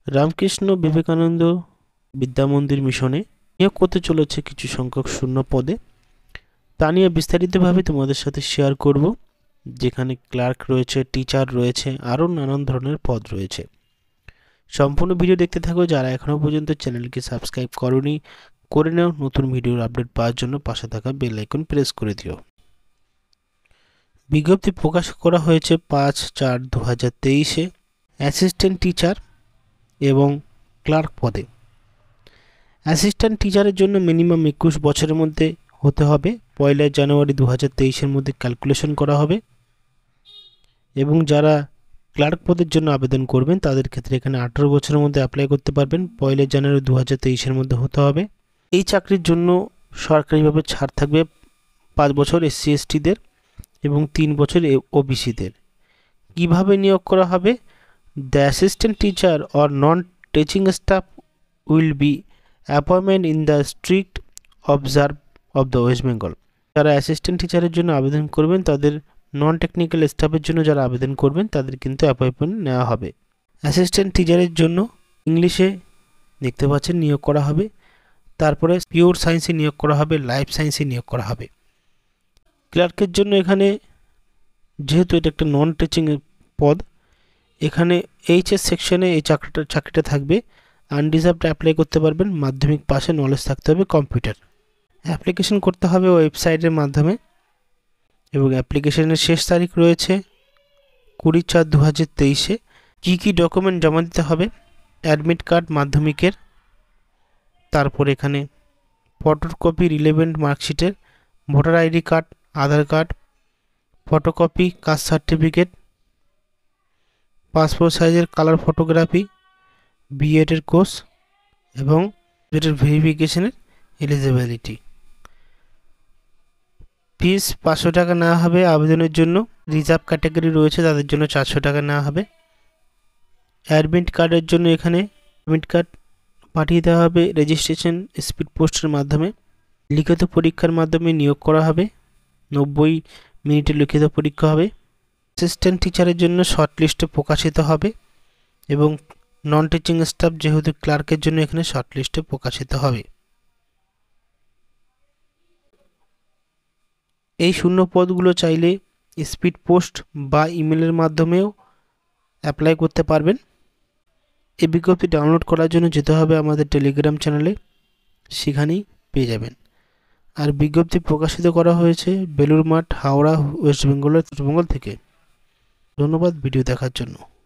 রামকৃষ্ণ বিবেকানন্দ বিদ্যামন্দির মিশনে নিয়োগ করতে চলেছে কিছু সংখ্যক শূন্য পদে। তা নিয়ে বিস্তারিতভাবে তোমাদের সাথে শেয়ার করব, যেখানে ক্লার্ক রয়েছে, টিচার রয়েছে, আরও নানান ধরনের পদ রয়েছে। সম্পূর্ণ ভিডিও দেখতে থাকো। যারা এখনও পর্যন্ত চ্যানেলকে সাবস্ক্রাইব করোনি, করে নাও। নতুন ভিডিওর আপডেট পাওয়ার জন্য পাশে থাকা বেল আইকন প্রেস করে দিও। বিজ্ঞপ্তি প্রকাশ করা হয়েছে 5/4/2023-এ অ্যাসিস্ট্যান্ট টিচার এবং ক্লার্ক পদে। অ্যাসিস্ট্যান্ট টিচারের জন্য মিনিমাম 21 বছরের মধ্যে হতে হবে। 1 জানুয়ারি 2023-এর মধ্যে ক্যালকুলেশন করা হবে। এবং যারা ক্লার্ক পদের জন্য আবেদন করবেন তাদের ক্ষেত্রে এখানে 18 বছরের মধ্যে অ্যাপ্লাই করতে পারবেন। 1 জানুয়ারি 2023-এর মধ্যে হতে হবে। এই চাকরির জন্য সরকারিভাবে ছাড় থাকবে 5 বছর SC/ST-দের এবং 3 বছর OBC-দের। কিভাবে নিয়োগ করা হবে? The assistant teacher or non teaching staff will be appointment in the strict observe of the West Bengal. যারা অ্যাসিস্ট্যান্ট টিচারের জন্য আবেদন করবেন, তাদের নন টেকনিক্যাল স্টাফের জন্য যারা আবেদন করবেন তাদের কিন্তু অ্যাপয়েন্টমেন্ট নেওয়া হবে। অ্যাসিস্ট্যান্ট টিচারের জন্য ইংলিশে দেখতে পাচ্ছেন নিয়োগ করা হবে। তারপরে পিওর সায়েন্সে নিয়োগ করা হবে, লাইফ সায়েন্সে নিয়োগ করা হবে। ক্লার্কের জন্য এখানে যেহেতু এটা একটা নন টিচিং পদ, এখানে HS সেকশনে এই চাকরিটা থাকবে। আনরিজার্ভড অ্যাপ্লাই করতে পারবেন। মাধ্যমিক পাশে নলেজ থাকতে হবে কম্পিউটার। অ্যাপ্লিকেশন করতে হবে ওয়েবসাইটের মাধ্যমে এবং অ্যাপ্লিকেশনের শেষ তারিখ রয়েছে 20/4/2023-এ। কী ডকুমেন্ট জমা দিতে হবে? অ্যাডমিট কার্ড মাধ্যমিকের, তারপর এখানে ফটোকপি রিলেভেন্ট মার্কশিটের, voter ID card, Aadhaar card, photocopy caste certificate, passport সাইজের কালার ফটোগ্রাফি, B.Ed-এর কোর্স এবং এটার ভেরিফিকেশনের এলিজিবিলিটি। ফিস 500 টাকা নেওয়া হবে আবেদনের জন্য। রিজার্ভ ক্যাটাগরি রয়েছে তাদের জন্য 400 টাকা নেওয়া হবে। অ্যাডমিট কার্ডের জন্য এখানে অ্যাডমিট কার্ড পাঠিয়ে দেওয়া হবে রেজিস্ট্রেশন স্পিড পোস্টের মাধ্যমে। লিখিত পরীক্ষার মাধ্যমে নিয়োগ করা হবে। 90 মিনিটের লিখিত পরীক্ষা হবে। অ্যাসিস্ট্যান্ট টিচারের জন্য শর্টলিস্টে প্রকাশিত হবে এবং নন টিচিং স্টাফ যেহেতু ক্লার্কের জন্য এখানে শর্টলিস্টে প্রকাশিত হবে। এই শূন্য পদগুলো চাইলে স্পিড পোস্ট বা ইমেলের মাধ্যমেও অ্যাপ্লাই করতে পারবেন। এই বিজ্ঞপ্তি ডাউনলোড করার জন্য যেতে হবে আমাদের টেলিগ্রাম চ্যানেলে, সেখানেই পেয়ে যাবেন। আর বিজ্ঞপ্তি প্রকাশিত করা হয়েছে বেলুর মাঠ, হাওড়া, ওয়েস্ট বেঙ্গল থেকে। ধন্যবাদ ভিডিও দেখার জন্য।